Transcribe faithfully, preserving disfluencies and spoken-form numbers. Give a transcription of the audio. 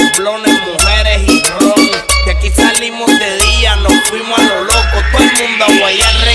blones, mujeres y ron. Que aquí salimos de día, nos fuimos a lo loco. Todo el mundo a guayar